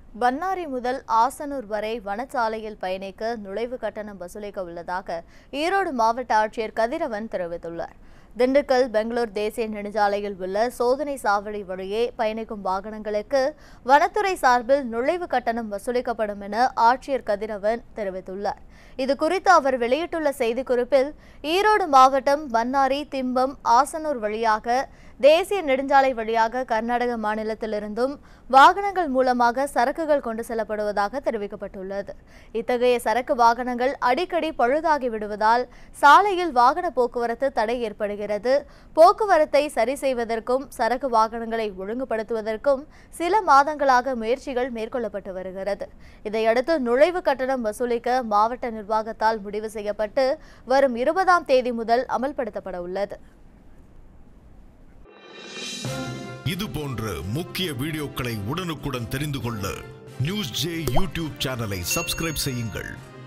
பன்னாரி முதல் ஆசனூர் வரை வனச்சாலையில் பயணிக்க நுழைவு கட்டணம் வசூலிக்க உள்ளதாக ஈரோடு மாவட்ட ஆட்சியர் கதிரவன் தெரிவித்துள்ளார். திண்டுக்கல் பெங்களூர் தேசிய நெடுஞ்சாலையில் உள்ள சோதனை சாவடி வழியே பயணிக்கும் வாகனங்களுக்கு வனத்துறை சார்பில் நுழைவு கட்டணம் வசூலிக்கப்படும் என ஆட்சியர் கதிரவன் தெரிவித்துள்ளார். இதுகுறித்து அவர் வெளியிட்டுள்ள செய்திக்குறிப்பில், ஈரோடு மாவட்டம் பன்னாரி, திம்பம், ஆசனூர் வழியாக தேசிய நெடுஞ்சாலை வழியாக கர்நாடக மாநிலத்திலிருந்தும் வாகனங்கள் மூலமாக சரக்குகள் கொண்டு செல்லப்படுவதாக தெரிவிக்கப்பட்டுள்ளது. இத்தகைய சரக்கு வாகனங்கள் அடிக்கடி பழுதாகி விடுவதால் சாலையில் வாகன போக்குவரத்து தடை ஏற்படுகிறது. போக்குவரத்தை சரி செய்வதற்கும் சரக்கு வாகனங்களை ஒழுங்குபடுத்துவதற்கும் சில மாதங்களாக முயற்சிகள் மேற்கொள்ளப்பட்டு வருகிறது. இதையடுத்து நுழைவு கட்டணம் வசூலிக்க மாவட்ட நிர்வாகத்தால் முடிவு செய்யப்பட்டு வரும் 20ஆம் தேதி முதல் அமல்படுத்தப்பட உள்ளது. இது போன்ற முக்கிய வீடியோக்களை உடனுக்குடன் தெரிந்து கொள்ள நியூஸ் ஜே யூடியூப் சேனலை சப்ஸ்கிரைப் செய்யுங்கள்.